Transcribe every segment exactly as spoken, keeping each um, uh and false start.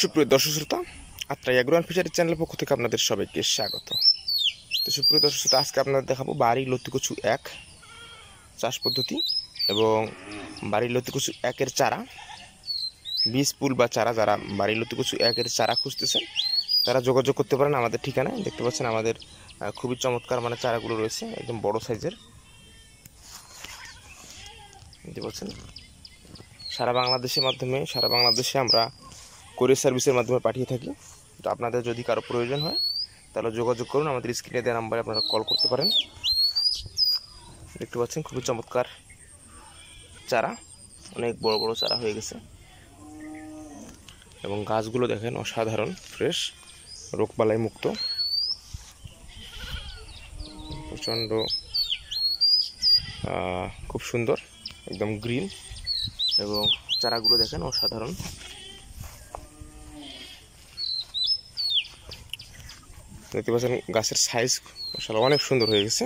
সুপ্রিয় দর্শক শ্রোতা, আত্রাই এগ্রো অ্যান্ড ফিশারি চ্যানেলের পক্ষ থেকে আপনাদের সবাইকে স্বাগত। তো সুপ্রিয় দর্শক শ্রোতা, আজকে আপনাদের দেখাবো বাড়ি লতিকচু এক চাষ পদ্ধতি এবং বাড়ি লতিকচু একের চারা, বীজ পুল বা চারা। যারা বাড়ি লতিকচু একের চারা খুঁজতেছেন তারা যোগাযোগ করতে পারেন আমাদের ঠিকানায়। দেখতে পাচ্ছেন আমাদের খুবই চমৎকার মানে চারাগুলো রয়েছে, একদম বড় সাইজের। দেখতে পাচ্ছেন সারা বাংলাদেশের মাধ্যমে সারা বাংলাদেশে আমরা কোরিয়ার সার্ভিসের মাধ্যমে পাঠিয়ে থাকি। তো আপনাদের যদি কারো প্রয়োজন হয় তাহলে যোগাযোগ করুন, আমাদের স্ক্রিনে দেওয়া নাম্বারে আপনারা কল করতে পারেন। দেখতে পাচ্ছেন খুবই চমৎকার চারা, অনেক বড় বড় চারা হয়ে গেছে এবং গাছগুলো দেখেন অসাধারণ ফ্রেশ, রোগবালাই মুক্ত, প্রচণ্ড খুব সুন্দর, একদম গ্রিন। এবং চারাগুলো দেখেন অসাধারণ। দেখতে পাচ্ছেন গাছের সাইজ আসলে অনেক সুন্দর হয়ে গেছে,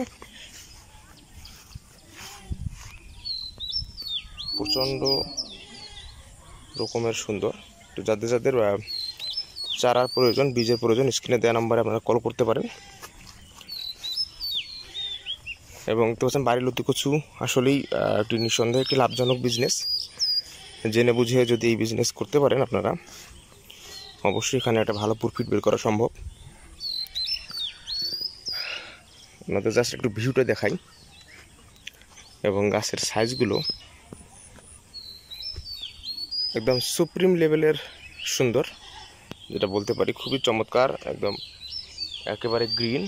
প্রচণ্ড রকমের সুন্দর। তো যাদের যাদের চারার প্রয়োজন, বীজের প্রয়োজন, স্ক্রিনে দেওয়া নাম্বারে আপনারা কল করতে পারেন। এবং দেখতে পাচ্ছেন বাড়ি লতিকচু আসলেই একটি নিঃসন্দেহে একটি লাভজনক বিজনেস। জেনে বুঝে যদি এই বিজনেস করতে পারেন আপনারা, অবশ্যই এখানে একটা ভালো প্রফিট বের করা সম্ভব। আপনাদের জাস্ট একটু ভিউটা দেখাই এবং গাছের সাইজগুলো একদম সুপ্রিম লেভেলের সুন্দর, যেটা বলতে পারি খুবই চমৎকার, একদম একেবারে গ্রিন।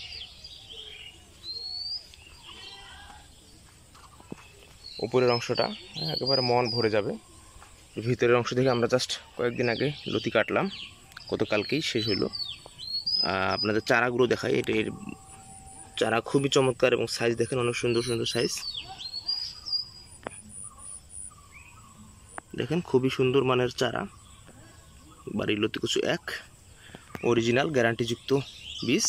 উপরের অংশটা একেবারে মন ভরে যাবে। ভিতরের অংশ থেকে আমরা জাস্ট কয়েকদিন আগে লতি কাটলাম, গতকালকেই শেষ হইলো। আপনাদের চারাগুলো দেখাই, এটা এর চারা খুবই চমৎকার এবং সাইজ দেখেন অনেক সুন্দর সুন্দর সাইজ। দেখেন খুবই সুন্দর মানের চারা, বাড়ি লতিকচু এক, অরিজিনাল গ্যারান্টিযুক্ত বীজ।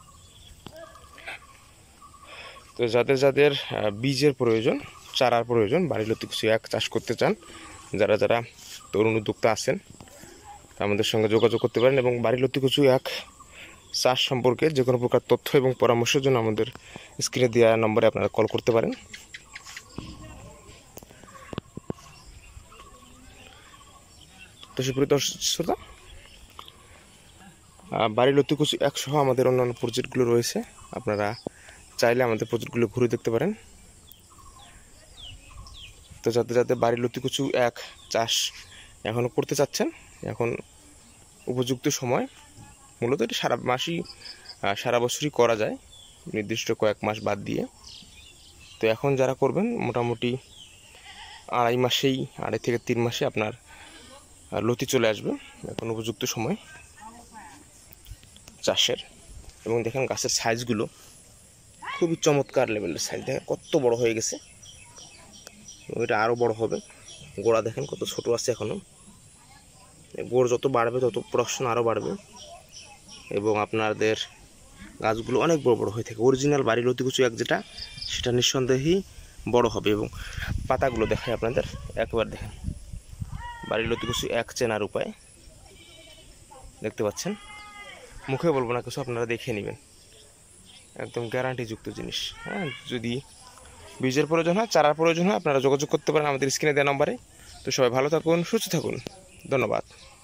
তো যাদের যাদের বীজের প্রয়োজন, চারার প্রয়োজন, বাড়ি লতিকচু এক চাষ করতে চান, যারা যারা তরুণ উদ্যোক্তা আছেন আমাদের সঙ্গে যোগাযোগ করতে পারেন। এবং বাড়ি লতিকচু এক চাষ সম্পর্কে যে কোনো প্রকার তথ্য এবং পরামর্শের জন্য আমাদের স্ক্রিনে দেওয়া নম্বরে আপনারা কল করতে পারেন। তো সুপ্রিয় দর্শক শ্রোতা, বাড়ি লতিকচু এক সহ আমাদের অন্যান্য প্রজেক্টগুলো রয়েছে, আপনারা চাইলে আমাদের প্রজেক্টগুলো ঘুরে দেখতে পারেন। তো যাতে যাতে বাড়ি লতিকচু এক চাষ এখনও করতে চাচ্ছেন, এখন উপযুক্ত সময়। মূলত এটি সারা মাসই সারা বছরই করা যায়, নির্দিষ্ট কয়েক মাস বাদ দিয়ে। তো এখন যারা করবেন মোটামুটি আড়াই মাসেই, আড়াই থেকে তিন মাসে আপনার লতি চলে আসবে, এখন উপযুক্ত সময় চাষের। এবং দেখেন গাছের সাইজগুলো খুবই চমৎকার লেভেলের সাইজ, দেখেন কত বড় হয়ে গেছে, এটা আরও বড় হবে। গোড়া দেখেন কত ছোট আছে এখনও, গোড় যত বাড়বে তত প্রোডাকশন আরও বাড়বে এবং আপনাদের গাছগুলো অনেক বড় বড় হয়ে থাকে। অরিজিনাল বাড়ি লতিকচু এক যেটা, সেটা নিঃসন্দেহেই বড় হবে। এবং পাতাগুলো দেখায় আপনাদের, একবার দেখেন বাড়ি লতিকচু এক চেনার উপায়। দেখতে পাচ্ছেন, মুখে বলবো না কিছু, আপনারা দেখে নেবেন, একদম গ্যারান্টিযুক্ত জিনিস। হ্যাঁ, যদি বীজের প্রয়োজন হয়, চারার প্রয়োজন হয়, আপনারা যোগাযোগ করতে পারেন আমাদের স্ক্রিনে দেওয়া নম্বরে। তো সবাই ভালো থাকুন, সুস্থ থাকুন, ধন্যবাদ।